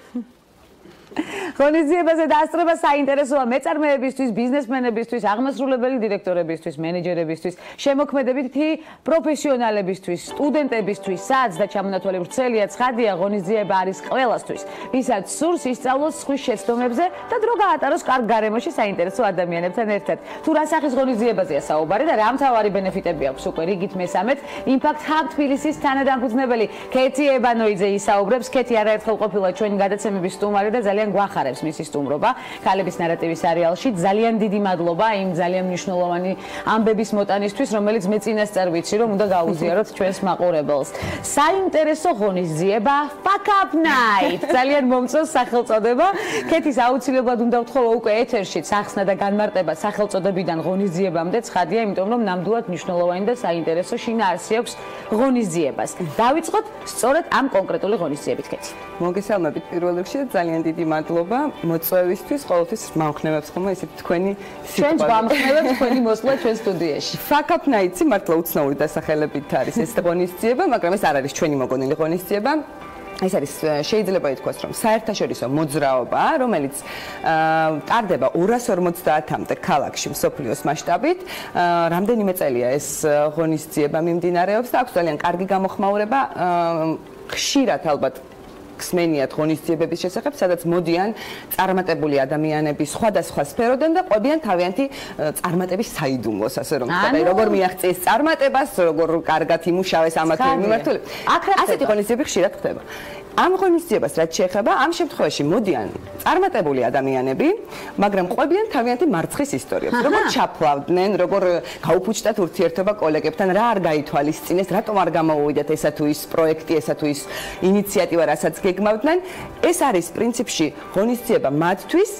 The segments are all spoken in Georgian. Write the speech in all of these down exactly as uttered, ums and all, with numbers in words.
ღონისძიებაზე დასწრება საინტერესოა მეწარმეებისთვის, ბიზნესმენებისთვის, აღმასრულებელი დირექტორებისთვის, მენეჯერებისთვის, შემოქმედებითი პროფესიონალებისთვის, სტუდენტებისთვის, სადაც და ჩამონათვალი ვრცელია ცხადია, ღონისძიება არის ყველასთვის, ვისაც სურს ისწავლოს სხვის შეცდომებზე და დრო გაატაროს კარგ გარემოში საინტერესო ადამიანებთან ერთად. თუ რა სახის ღონისძიებაზეა საუბარი და რა მთავარი ბენეფიტები აქვს უკვე რიგით მესამედ, Impact Hub თბილისის თანადამფუძნებელი ქეთი ებანოიძე ისაუბრებს. ქეთი არაერთხელ ყოფილა ჩვენი გადაცემების სტუმარი და ძალიან გვახარებს მისი სტუმრობა ქალების ნარატივის სერიალში. ძალიან დიდი მადლობა იმ ძალიან მნიშვნელოვანი ამბების მოტანისთვის, რომელიც მე წინასწარ ვიცი, რომ უნდა გაუზიაროთ ჩვენს მაყურებელს. საინტერესო ღონისძიება Fuck Up Night. ძალიან მომწონს სახელწოდება. ქეთის აუცილებლად უნდა ვთხოვო უკვე ეთერში სახსნა და განმარტება სახელწოდებიდან ღონისძიებამდე ცხადია, იმიტომ რომ ნამდვილად მნიშვნელოვანი და საინტერესო შინაარსი აქვს ღონისძიებას. დავიწყოთ სწორედ ამ კონკრეტული ღონისძიებით, ქეთი. მოგესალმებით პირველ რიგში და ძალიან დიდი მადლობა მოწვევისთვის, ყოველთვის მომხნევებს ხომ ესეთი თქვენი სიტყვა. ჩვენს მომხნევებს თქვენი მოსვლა ჩვენ სტუდიაში. Fuck Up Night-ი მართლა უცნაური დასახელებით არის ეს ღონისძიება, მაგრამ ეს არ არის ჩვენი მოგონილი ღონისძიება. ეს არის შეიძლება ითქვას, რომ საერთაშორისო მოძრაობა, რომელიც ტარდება ორას ორმოცდაათამდე ქალაქში მსოფლიოს მასშტაბით. რამდენიმე წელია ეს ღონისძიება მიმდინარეობს და აქვს ძალიან კარგი გამოხმაურება. ხშირად ალბათ ხსმენიათ ღონისძიებების შესახებ, სადაც მოდიან წარმატებული ადამიანები სხვადასხვა სფეროდან და ყვებიან თავიანთი წარმატების საიდუმლოს, ასე რომ ვთქვათ, როგორ მიაღწიეს წარმატებას, როგორ კარგად იმუშავეს ამა თუ იმ მიმართულებით. ასეთი ღონისძიებები ხშირად ხდება. ამ ღონისძიებას რაც შეეხება, ამ შემთხვევაში მოდიან წარმატებული ადამიანები, მაგრამ ყვებიან თავიანთი მარცხის ისტორიებს. როგორ ჩაფლავდნენ, როგორ გაუფუჭდათ ურთიერთობა კოლეგებთან, რა არ გაითვალისწინეს, რატომ არ გამოუვიდათ ესა თუ ის პროექტი, ესა თუ ის ინიციატივა, რასაც გეგმავდნენ. ეს არის პრინციპში ღონისძიება მათთვის,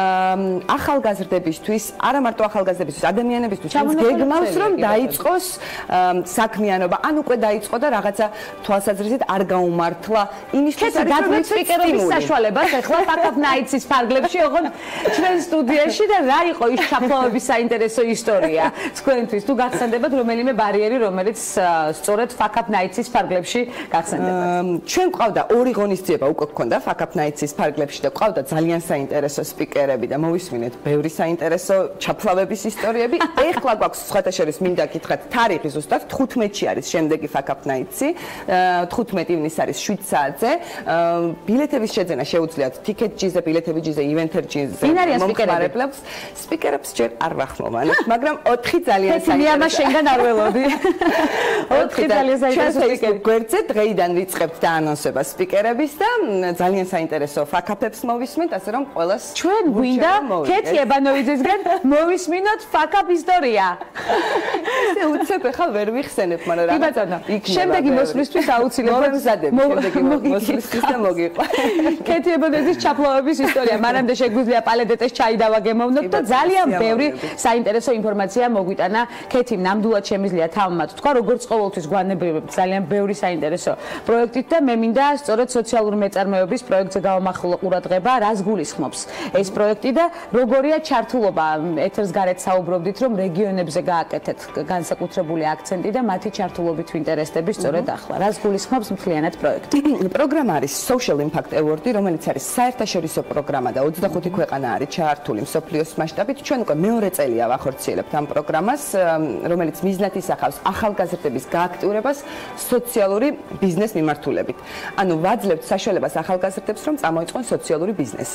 ახალგაზრდებისთვის, არა მარტო ახალგაზრდებისთვის, ადამიანებისთვის, ვინც გეგმავს, რომ დაიწყოს საქმიანობა, ან უკვე დაიწყო და რაღაცა თვალსაზრისით არ გაუმართლა. ქეთი გადმით სპიკერობის საშუალებას ახლა Fuck Up Night-ის ფარგლებში, ოღონდ ჩვენ სტუდიაში და რა იყო ის ჩაფლავების საინტერესო ისტორია თქვენთვის, თუ გახსენდებათ რომელიმე ბარიერი, რომელიც სწორედ Fuck Up Night-ის ფარგლებში გახსენდებათ. ჩვენ ყავდა ორი ღონისძიება უკვე გქონდა Fuck Up Night-ის ფარგლებში და ყავდა ძალიან საინტერესო სპიკერები და მოვისმინეთ ბევრი საინტერესო ჩაფლავების ისტორიები. ეხლა გვაქვს სხვათა შორის მინდა გითხრათ თარიღი ზუსტად თხუთმეტში არის შემდეგი Fuck Up Night-ი. თხუთმეტი ივნის არის შვიდ საათზე. ბილეთების შეძენა შეუძლიათ TicketJet-ზე, ბილეთებიჯზე, EventJet-ზე. ვინ არიან სპიკერები? სპიკერებს ჯერ არ ვახმოვანებ, მაგრამ ოთხი ძალიან საინტერესო. ქეთი მე შენგან არ ველოდი. ოთხი ძალიან საინტერესო სპიკერი. გვერდზე დღეიდან ვიწყებთ დაანონსებას სპიკერების და ძალიან საინტერესო ფაკაპებს მოვისმენთ, ასე რომ ყველას ჩვენ გვინდა ქეთი ებანოიძესგან მოვისმინოთ ფაკაპ ისტორია. ესე უცებ ახლა ვერ ვიხსენებ, მაგრამ რა. კი ბატონო. შემდეგი მოსვლისთვის აუცილებლად მზადებ. შემდეგი მოსვლისთვის და მოგიყვა. ქეთი ებანოიძის ჩაფლავების ისტორია. მანამდე შეგვიძლია პალედეტეს ჩაი დავაგემოვნოთ და ძალიან ბევრი საინტერესო ინფორმაცია მოგვიტანა ქეთი. ნამდვილად შემიძლია თავმად თქვა, როგორც ყოველთვის გვანებრივებთ ძალიან ბევრი საინტერესო პროექტით და მე მინდა სწორედ სოციალური მეწარმეობის პროექტზე გავამახვილო ყურადღება, რას გულისხმობს ეს პროექტი და როგორია ჩართულობა. ეთერს გარეთ საუბრობდით, რომ რეგიონებზე გააკეთეთ განსაკუთრებული აქცენტი და მათი ჩართულობით ვინტერესდები სწორედ ახლა. რას გულისხმობს მთლიანად პროექტი? პროგრამა არის Social Impact Award, რომელიც არის საერთაშორისო პროგრამა და ოცდახუთი ქვეყანა არის ჩართული მსოფლიოს მასშტაბით. ჩვენ უკვე მეორე წელია ვახორციელებთ ამ პროგრამას, რომელიც მიზნად ისახავს ახალგაზრდების გააქტიურებას სოციალური ბიზნეს მიმართულებით. ანუ ვაძლევთ საშუალებას ახალგაზრდებს, რომ წამოიწყონ სოციალური ბიზნესი.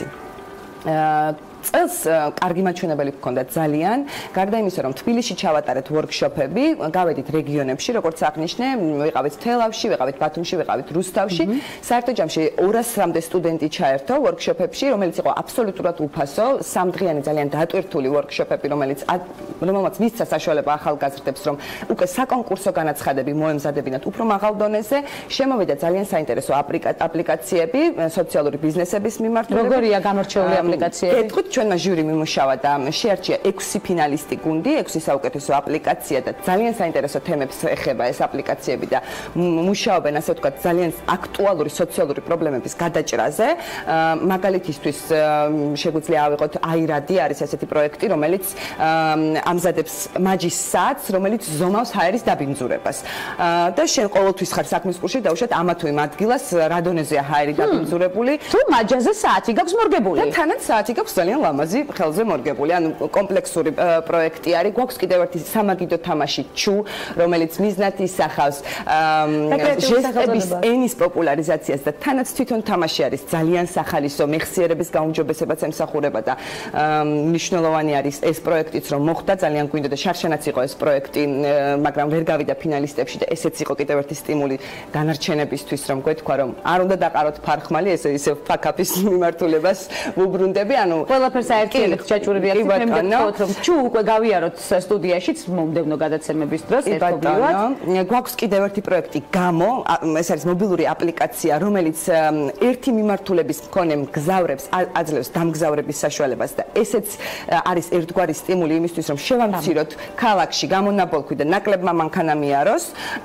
წელს კარგი მაჩვენებელი გქონდათ ძალიან. გარდა იმისა, რომ თბილისში ჩავატარეთ ვორქშოპები, გავედით რეგიონებში, როგორც აღნიშნე, ვიყავით თელავში, ვიყავით ბათუმში, ვიყავით რუსთავში. საერთო ჯამში ორასამდე სტუდენტი ჩაერთო ვორქშოპებში, რომელიც იყო აბსოლუტურად უფასო, სამდღიანი ძალიან დატვირთული ვორქშოპები, რომელიც რომელმაც მისცა საშუალება ახალგაზრდებს, რომ უკვე საკონკურსო განაცხადები მოემზადებინათ უფრო მაღალ დონეზე. შემოვიდა ძალიან საინტერესო აპლიკაციები სოციალური ბიზნესების მიმართულებით. როგორია გამორჩეული აპლიკაციები? ვთქვით, ჩვენმა ჟური მიმუშავა და შეარჩია ექვსი ფინალისტი გუნდი, ექვსი საუკეთესო აპლიკაცია და ძალიან საინტერესო თემებს ეხება ეს აპლიკაციები და მუშაობენ, ასე ვთქვათ, ძალიან აქტუალური სოციალური პრობლემების გადაჭრაზე. მაგალითისთვის შეგვიძლია ავიღოთ აირადი, არის ესეთი პროექტი, რომელიც ამზადებს მაჯის საათს, რომელიც ზომავს ჰაერის დაბინძურებას. და შენ ყოველთვის ხარ საქმის კურსში დაუშვათ ამა თუ იმ ადგილას რა დონეზეა ჰაერი დაბინძურებული. თუ მაჯაზე საათი გაქვს მორგებული. და თანაც საათი გაქვს ძალიან ლამაზი ხელზე მორგებული. ანუ კომპლექსური პროექტი არის. გვაქვს კიდევ ერთი სამაგიდო თამაში ჩუ, რომელიც მიზნად ისახავს ჟესტების ენის პოპულარიზაციას და თანაც თვითონ თამაში არის ძალიან სახალისო მეხსიერების გაუმჯობესებაც ემსახურება და მნიშვნელოვანი არის ეს პროექტიც რომ მოხდა ძალიან გვინდა და შარშანაც იყო ეს პროექტი, მაგრამ ვერ გავიდა ფინალისტებში და ესეც იყო კიდევ ერთი სტიმული განარჩენებისთვის რომ გვეთქვა რომ არ უნდა დაყაროთ ფარხმალი ესე ისე ფაკაპის მიმართულებას ვუბრუნდები, ანუ ყველაფერს აერთიანებს ჩაჭურები აქვს მე მგონი რომ ჩუ უკვე გავიაროთ სტუდიაშიც მომდევნო გადაცემების დროს ერთობლივად. გვაქვს კიდევ ერთი პროექტი გამო, ეს არის მობილური აპლიკაცია, რომელიც ერთი მიმართულების მქონე მგზავრებს აძლევს დამგზავრების საშუალებას და ესეც არის ერთგვარი სტიმული იმისთვის რომ შევამციროთ ქალაქში გამონაბოლქვი და ნაკლებმა მანქანა მიაროს.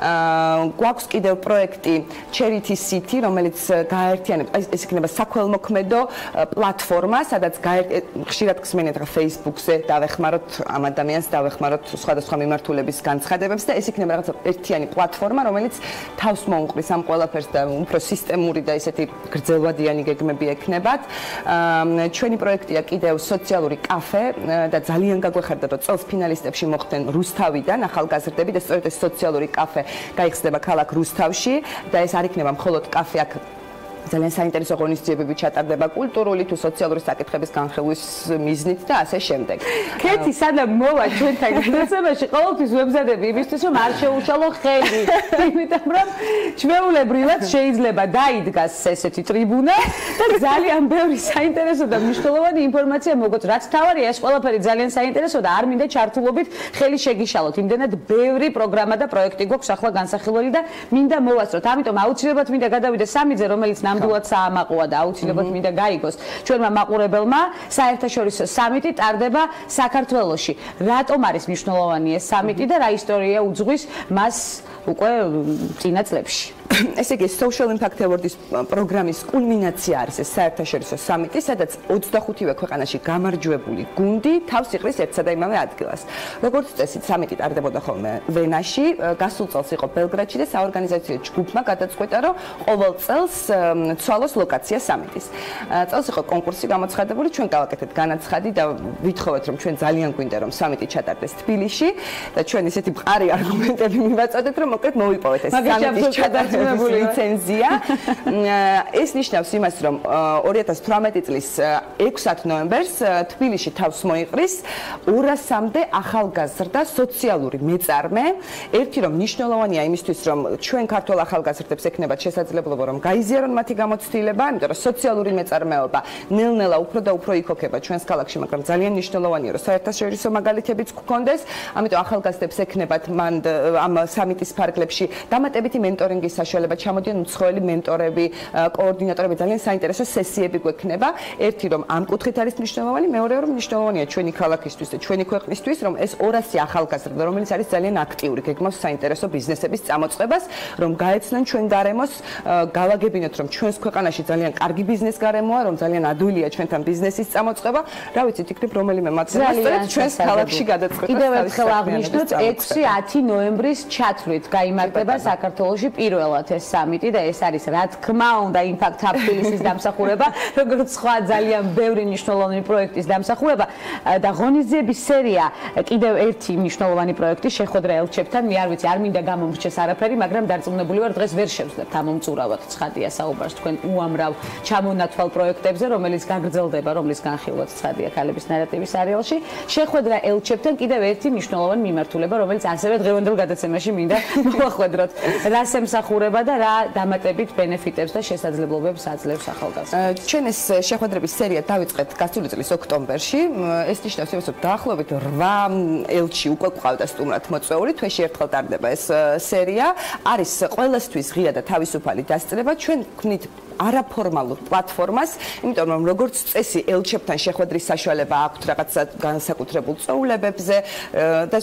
გვაქვს კიდევ პროექტი Charity City, რომელიც გააერთიანებს, ეს იქნება საქველმოქმედო პლატფორმა, სადაც ხშირად გსმენთ რა Facebook-ზე დავეხმაროთ ამ ადამიანს, დავეხმაროთ სხვადასხვა მიმართულების განცხადებებს და ეს იქნება რაღაც ერთიანი პლატფორმა, რომელიც თავს მოუყრის ამ ყველაფერს და უფრო სისტემური და ესეთი გრძელვადიანი გეგმები ექნებათ. ჩვენი პროექტია კიდევ სოციალური კაფე და ძალიან გაგვეხარდა რომ წელს ფინალისტებში მოხვდნენ რუსთავიდან ახალგაზრდები და სწორედ ეს სოციალური კაფე გაიხსნება ქალაქ რუსთავში და ეს არ იქნება მხოლოდ კაფე, აქ ძალიან საინტერესო ღონისძიებები ჩატარდება კულტურული თუ სოციალური საკითხების განხილვის მიზნით და ასე შემდეგ. ქეთი სანამ მოვა ჩვენთან გადაცემაში ყოველთვის ვებზადები იმისთვის რომ არ შეუშალო ხელი. იმიტომ რომ ჩვეულებრივად შეიძლება დაიდგას ესეთი ტრიბუნა და ძალიან ბევრი საინტერესო და მნიშვნელოვანი ინფორმაცია მოგოთ. რაც თავარია ეს ყველაფერი ძალიან საინტერესო და არ მინდა ჩართულობით ხელი შეგიშალოთ. იმდენად ბევრი პროგრამა და პროექტი გვაქვს ახლა განსახილველი და მინდა მოვასწროთ. ამიტომ აუცილებლად მინდა გადავიდე სამიძე, რომელიც ნამდვილად საამაყოა და აუცილებლად მინდა გაიგოს ჩვენმა მაყურებელმა. საერთაშორისო სამიტი ტარდება საქართველოში. რატომ არის მნიშვნელოვანი ეს სამიტი და რა ისტორია უძღვის მას უკვე წინა წლებში? ესე იგი, Social Impact Award-ის პროგრამის კულმინაცია არის ეს საერთაშორისო სამიტი, სადაც ოცდახუთივე ქვეყანაში გამარჯვებული გუნდი თავს იყრის ერთსა და იმავე ადგილას. როგორც წესი, სამიტი ტარდებოდა ხოლმე ვენაში, გასულ წელს იყო ბელგრადში და საორგანიზაციო ჯგუფმა გადაწყვეტა, რომ ყოველ წელს ცვალოს ლოკაცია სამიტის. წელს იყო კონკურსი გამოცხადებული, ჩვენ გავაკეთეთ განაცხადი და ვითხოვეთ, რომ ჩვენ ძალიან გვინდა, რომ სამიტი ჩატარდეს თბილისში და ჩვენ ისეთი მყარი არგუმენტები მივაწოდეთ, რომ მოკლედ მოვიპოვეთ ეს სამიტის ჩატარდება ლიცენზია. ეს ნიშნავს იმას, რომ ორი ათას თვრამეტი წლის ექვსად ნოემბერს თბილისში თავს მოიყრის ორასამდე ახალგაზრდა სოციალური მეწარმე. ერთი რომ მნიშვნელოვანია იმისთვის, რომ ჩვენ ქართულ ახალგაზრდებს ექნებათ შესაძლებლობა, რომ გაიზიარონ მათი გამოცდილება, იმიტომ რომ სოციალური მეწარმეობა ნელ-ნელა უფრო და უფრო იქოქება ჩვენს ქალაქში, მაგრამ ძალიან მნიშვნელოვანია, რომ საერთაშორისო მაგალითებიც გქონდეს. ამიტომ ახალგაზრდებს ექნებათ მან ამ სამიტის ფარგლებში დამატებითი მენტორინგის საშუალება, ჩამოდიან უცხოელი მენტორები, კოორდინატორები, ძალიან საინტერესო სესიები გვექნება. ერთი რომ ამ კუთხით არის მნიშვნელოვანი, მეორე რომ მნიშვნელოვანია ჩვენი ქალაქისთვის და ჩვენი ქვეყნისთვის, რომ ეს ორასი ახალგაზრდა, რომელიც არის ძალიან აქტიური, გეგმავს საინტერესო ბიზნესების წამოწყებას, რომ გაეცნონ ჩვენ გარემოს, გავაგებინოთ, რომ ჩვენს ქვეყანაში ძალიან კარგი ბიზნეს გარემოა, რომ ძალიან ადვილია ჩვენთან ბიზნესის წამოწყება. რა ვიცით, იქნებ რომელიმე მათგანი სწორედ ჩვენს ქალაქში გადაწყვეტა. კიდევ ერთხელ აღნიშნოთ, ექვსი ათი ნოემბრის ჩათვლით გაიმართება საქართველოში პირველად ეს სამიტი და ეს არის რა თქმა უნდა Impact Hub თბილისის დამსახურება, როგორც სხვა ძალიან ბევრი მნიშვნელოვანი პროექტის დამსახურება და ღონისძიების სერია კიდევ ერთი მნიშვნელოვანი პროექტი შეხვედრა ელჩებთან. მე არ ვიცი, არ მინდა გამომრჩეს არაფერი, მაგრამ დარწმუნებული ვარ, დღეს ვერ შევძლებთ ამომწურავად ცხადია საუბარს თქვენ უამრავ ჩამონათვალ პროექტებზე, რომელიც გაგრძელდება, რომლის განხილვაც ცხადია ქალების ნარატივის არეალში. შეხვედრა ელჩებთან კიდევ ერთი მნიშვნელოვანი მიმართულება, რომელიც ასევე დღევანდელ გადაცემაში მინდა მოვახვედროთ. რას ემსახურება და რა დამატებით ბენეფიტებს და შესაძლებლობებს აძლევს ახალგაზრდებს. ჩვენ ეს შეხვედრების სერია დავიწყეთ გასული წლის ოქტომბერში. ეს ნიშნავს იმას, რომ დაახლოებით რვა ელჩი უკვე გვყავდა სტუმრად მოწვეული. თვეში ერთხელ ტარდება ეს სერია. არის ყველასთვის ღია და თავისუფალი დასწრება. ჩვენ გვქნით არაფორმალურ პლატფორმას, იმიტომ რომ როგორც წესი ელჩებთან შეხვედრის საშუალება აქვთ რაღაც განსაკუთრებულ წვეულებებზე და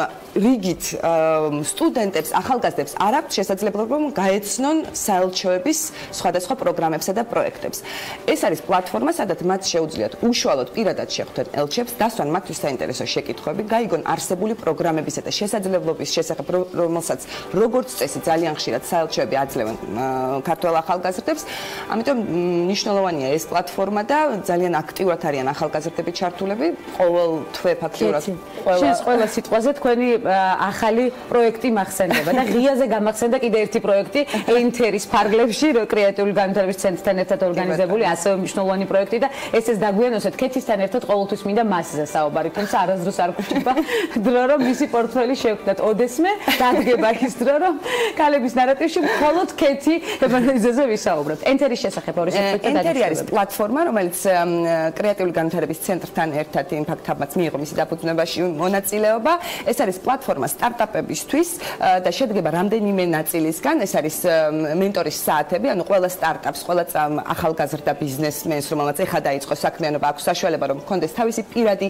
რიგით სტუდენტებს, ახალგაზრდებს არ აქვთ შესაძლებლობა რომ გაეცნონ საელჩოების სხვადასხვა პროგრამებსა და პროექტებს. ეს არის პლატფორმა, სადაც მათ შეუძლიათ უშუალოდ პირადად შეხვდნენ ელჩებს, დასვან მათთვის საინტერესო შეკითხვები, გაიგონ არსებული პროგრამებისა და შესაძლებლობის შესახებ, რომელსაც როგორც წესი ძალიან ხშირად საელჩოები აძლევენ ქართველ ახალგაზრდებს. ამიტომ მნიშვნელოვანია ეს პლატფორმა და ძალიან აქტიურად არიან ახალგაზრდები ჩართულები. ყოველ თვე ფაქტიურად ყველა ყველა სიტყვაზე თქვენი ახალი პროექტი მახსენდება და ღიაზე გამახსენდა კიდე ერთი პროექტი ენთერის ფარგლებში კრეატიული განვითარების ცენტრთან ერთად ორგანიზებული ასევე მნიშვნელოვანი პროექტი და ესეც დაგვიანოსეთ ქეთისთან ერთად ყოველთვის მინდა მასზე საუბარი, თუმცა არასდროს არ გვჭირდება დრო რომ მისი პორტფელი შევქმნათ. ოდესმე დადგება ის დრო რომ ქალების ნარატივში მხოლოდ ქეთი ებანეზეზე ვისაუბრებთ. ენთერის შესახებ ორი სიტყვით და ენთერი არის პლატფორმა, რომელიც კრეატიული განვითარების ცენტრთან ერთად იმპაქტ-ჰაბმაც მიიღო მისი დაფუძნებაში მონაწილეობა. ეს არის პლატფორმა სტარტაპებისთვის და შედგება რამდენიმე ნაწილისგან. ეს არის მენტორის საათები, ანუ ყველა სტარტაპს, ყველა ახალგაზრდა ბიზნესმენს, რომელმაც ეხა დაიწყო საქმიანობა, აქვს საშუალება რომ ჰქონდეს თავისი პირადი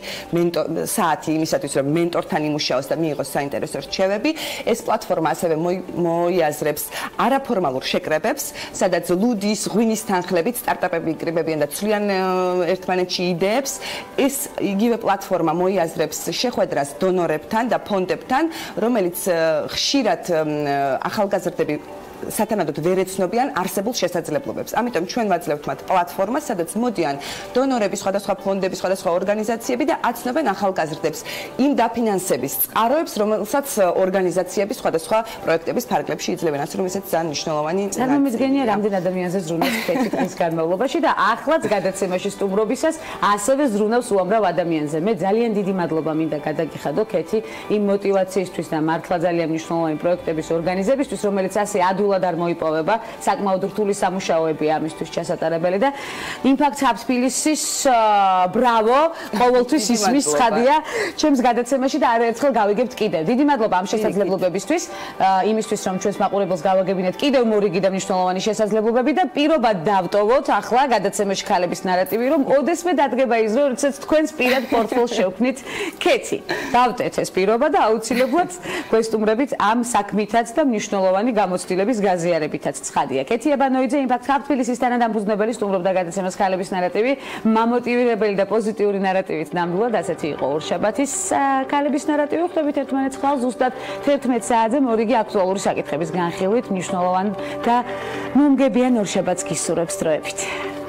საათი იმისათვის, რომ მენტორთან იმუშაოს და მიიღოს საინტერესო რჩევები. ეს პლატფორმა ასევე მოიაზრებს არაფორმალურ შეკრებებს, სადაც ლუდის, ღვინის თანხლებით სტარტაპები იკრიბებიან და ცვლიან ერთმანეთში იდეებს. ეს იგივე პლატფორმა მოიაზრებს შეხვედრას დონორებთან და ფონდებთან, რომელიც ხშირად ახალგაზრდები სათანადოდ ვერ ეცნობიან არსებულ შესაძლებლობებს. ამიტომ ჩვენ ვაძლევთ მათ პლატფორმას, სადაც მოდიან დონორები, სხვადასხვა ფონდები, სხვადასხვა ორგანიზაციები და აცნობენ ახალგაზრდებს იმ დაფინანსების წყაროებს, რომელსაც ორგანიზაციები სხვადასხვა პროექტების ფარგლებში იძლევენ. ასე რომ ესეც ძალიან მნიშვნელოვანი წარმომიდგენია რამდენ ადამიანზე ზრუნავს ხეთი დღის განმავლობაში და ახლაც გადაცემაში სტუმრობისას ასევე ზრუნავს უამრავ ადამიანზე. მე ძალიან დიდი მადლობა მინდა გადაგიხადო ქეთი იმ мотиваციისთვის და მართლა ძალიან მნიშვნელოვანი პროექტების ორგანიზებისთვის, რომელიც ასე ადვილად არ მოიპოვება, საკმაოდ რთული სამუშაოები ამისთვის ჩასატარებელი და იმპაქტ ჰაბ თბილისის ბრავო, ყოველთვის ისმის ცხადია ჩემს გადაცემაში და არაერთხელ გავიგებთ კიდევ. დიდი მადლობა ამ შესაძლებლობებისთვის, იმისთვის რომ ჩვენს მაყურებელს გავაგებინეთ კიდევ მორიგი და მნიშვნელოვანი შესაძლებლობები და პირობად დავტოვოთ ახლა გადაცემაში ქალების ნარატივი, რომ ოდესმე დადგება ის რომ როდესაც თქვენს პირად პორტფელს შევქმნით ქეთი. დავტეთ ეს პირობა და აუცილებლად გვესტუმრებით ამ საქმითაც და მნიშვნელოვანი გამოცდილების გაზიარებითაც ცხადია. ქეთი ებანოიძე იმპაქტ ჰაბ თბილისის თანადამფუძნებელი სტუმრობდა გადაცემას ქალების ნარატივი, მამოტივირებელი და პოზიტიური ნარატივით ნამდვილად ასეთი იყო ორშაბათის ქალების ნარატივი. ხვდებით ერთმანეთს ხვალ ზუსტად თერთმეტ საათზე მორიგი აქტუალური საკითხების განხილვით, მნიშვნელოვანი და მომგებიან ორშაბათს გისურვებს დროებით.